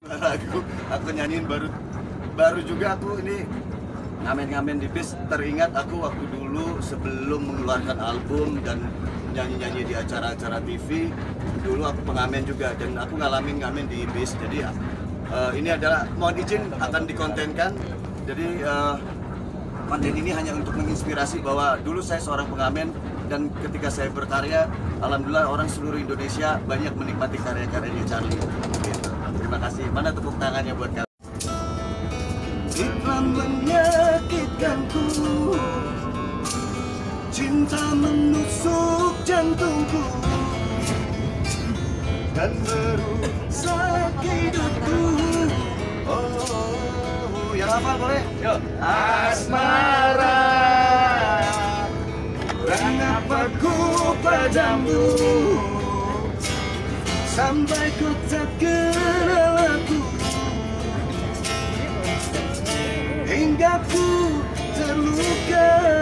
Aku nyanyiin baru juga aku ini ngamen-ngamen di bis. Teringat aku waktu dulu sebelum mengeluarkan album dan nyanyi-nyanyi di acara-acara TV, dulu aku pengamen juga dan aku ngalamin ngamen di bis. Jadi ini adalah, mohon izin akan dikontenkan. Jadi konten ini hanya untuk menginspirasi bahwa dulu saya seorang pengamen dan ketika saya berkarya, alhamdulillah orang seluruh Indonesia banyak menikmati karya-karyanya Charlie. Gitu. Terima kasih. Mana tepuk tangannya buat kalian? Cinta menyakitkanku, cinta menusuk jantungku dan merusak hidupku. Oh, yang hafal boleh? Yuk. Asmara, kenapa ku padamu sampai kau tak kenal aku, hingga ku terluka.